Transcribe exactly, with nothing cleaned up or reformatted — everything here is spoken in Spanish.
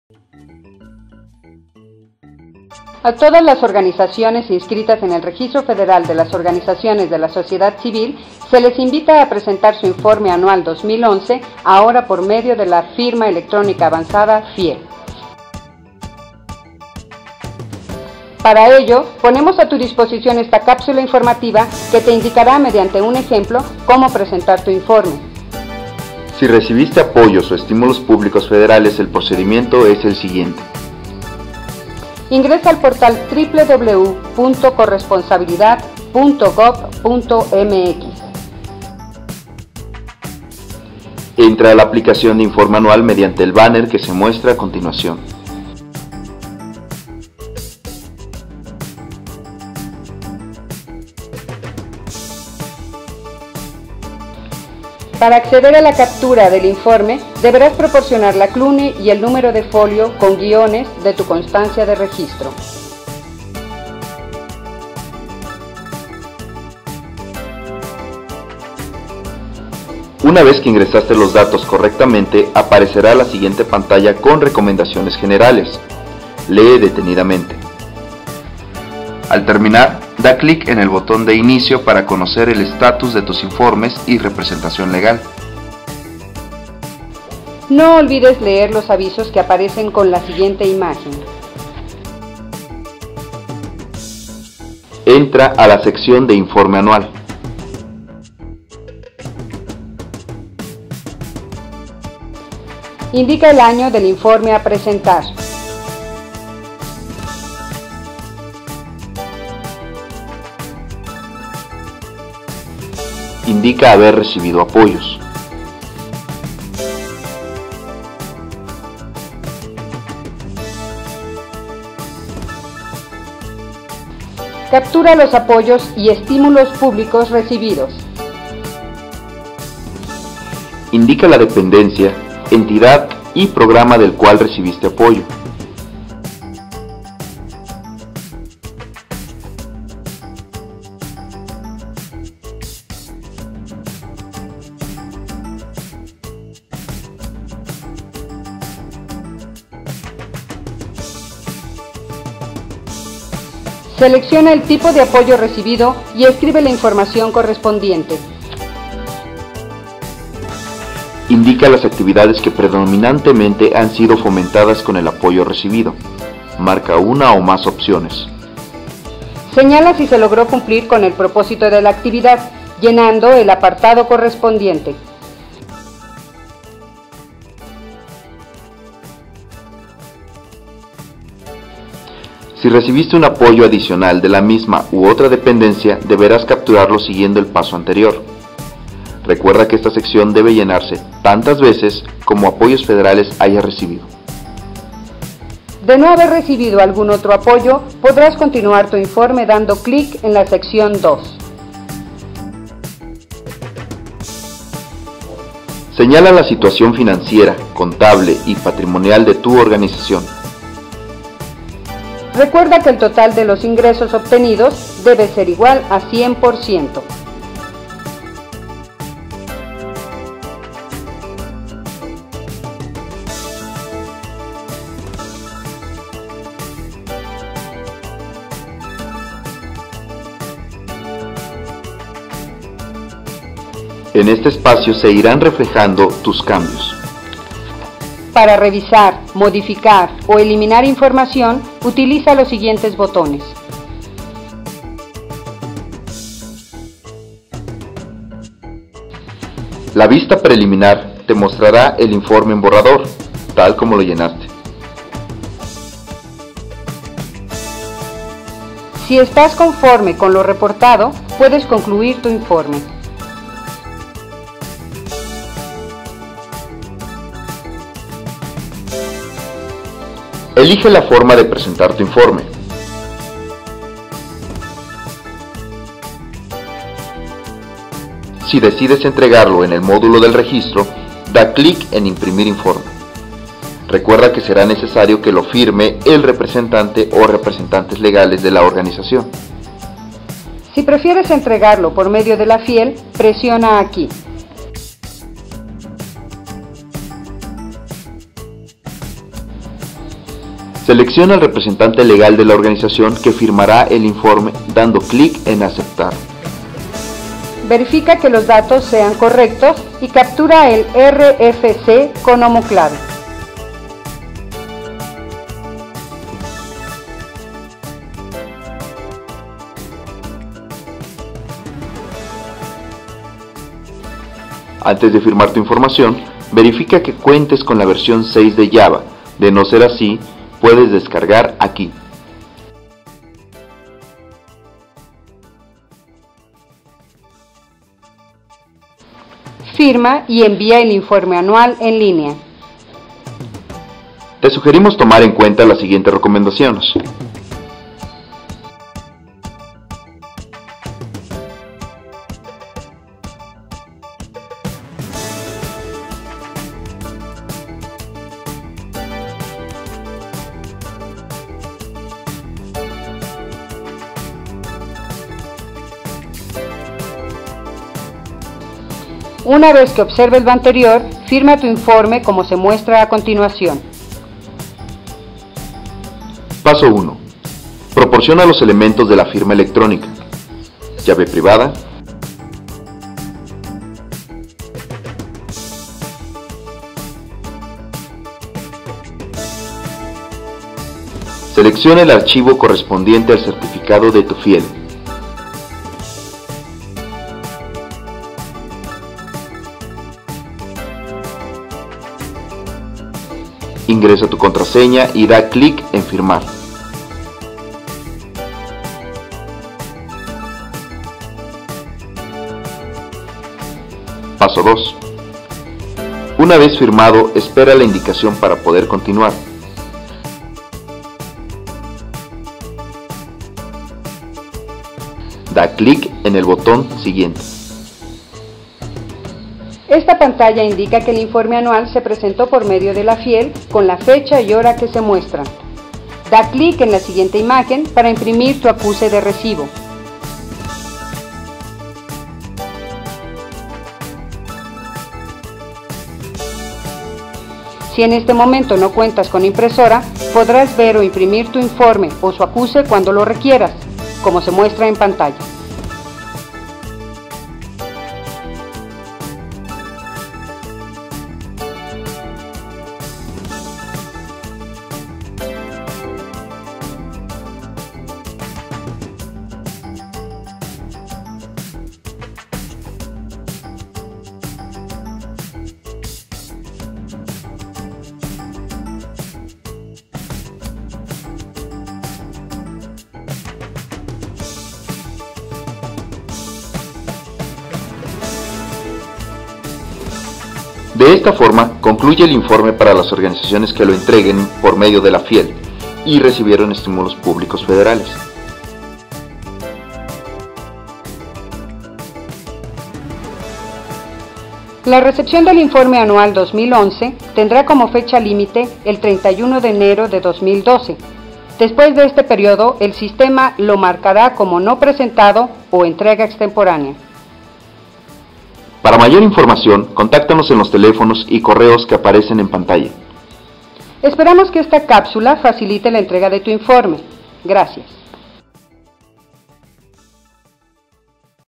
A todas las organizaciones inscritas en el Registro Federal de las Organizaciones de la Sociedad Civil se les invita a presentar su informe anual dos mil once, ahora por medio de la firma electrónica avanzada F I E. Para ello, ponemos a tu disposición esta cápsula informativa que te indicará mediante un ejemplo cómo presentar tu informe. Si recibiste apoyos o estímulos públicos federales, el procedimiento es el siguiente. Ingresa al portal doble u doble u doble u punto corresponsabilidad punto gob punto m x. Entra a la aplicación de informe anual mediante el banner que se muestra a continuación. Para acceder a la captura del informe, deberás proporcionar la C L U N I y el número de folio con guiones de tu constancia de registro. Una vez que ingresaste los datos correctamente, aparecerá la siguiente pantalla con recomendaciones generales. Lee detenidamente. Al terminar, da clic en el botón de inicio para conocer el estatus de tus informes y representación legal. No olvides leer los avisos que aparecen con la siguiente imagen. Entra a la sección de informe anual. Indica el año del informe a presentar. Indica haber recibido apoyos. Captura los apoyos y estímulos públicos recibidos. Indica la dependencia, entidad y programa del cual recibiste apoyo. Selecciona el tipo de apoyo recibido y escribe la información correspondiente. Indica las actividades que predominantemente han sido fomentadas con el apoyo recibido. Marca una o más opciones. Señala si se logró cumplir con el propósito de la actividad, llenando el apartado correspondiente. Si recibiste un apoyo adicional de la misma u otra dependencia, deberás capturarlo siguiendo el paso anterior. Recuerda que esta sección debe llenarse tantas veces como apoyos federales hayas recibido. De no haber recibido algún otro apoyo, podrás continuar tu informe dando clic en la sección dos. Señala la situación financiera, contable y patrimonial de tu organización. Recuerda que el total de los ingresos obtenidos debe ser igual a cien por ciento. En este espacio se irán reflejando tus cambios. Para revisar, modificar o eliminar información, utiliza los siguientes botones. La vista preliminar te mostrará el informe en borrador, tal como lo llenaste. Si estás conforme con lo reportado, puedes concluir tu informe. Elige la forma de presentar tu informe. Si decides entregarlo en el módulo del registro, da clic en Imprimir informe. Recuerda que será necesario que lo firme el representante o representantes legales de la organización. Si prefieres entregarlo por medio de la F I E L, presiona aquí. Selecciona al representante legal de la organización que firmará el informe dando clic en aceptar. Verifica que los datos sean correctos y captura el R F C como clave. Antes de firmar tu información, verifica que cuentes con la versión seis de Java. De no ser así, puedes descargar aquí. Firma y envía el informe anual en línea. Te sugerimos tomar en cuenta las siguientes recomendaciones. Una vez que observes lo anterior, firma tu informe como se muestra a continuación. Paso uno. Proporciona los elementos de la firma electrónica. Llave privada. Selecciona el archivo correspondiente al certificado de tu fiel. Ingresa tu contraseña y da clic en firmar. Paso dos. Una vez firmado, espera la indicación para poder continuar. Da clic en el botón siguiente. Esta pantalla indica que el informe anual se presentó por medio de la fiel con la fecha y hora que se muestran. Da clic en la siguiente imagen para imprimir tu acuse de recibo. Si en este momento no cuentas con impresora, podrás ver o imprimir tu informe o su acuse cuando lo requieras, como se muestra en pantalla. De esta forma, concluye el informe para las organizaciones que lo entreguen por medio de la fiel y recibieron estímulos públicos federales. La recepción del informe anual dos mil once tendrá como fecha límite el treinta y uno de enero de dos mil doce. Después de este periodo, el sistema lo marcará como no presentado o entrega extemporánea. Para mayor información, contáctanos en los teléfonos y correos que aparecen en pantalla. Esperamos que esta cápsula facilite la entrega de tu informe. Gracias.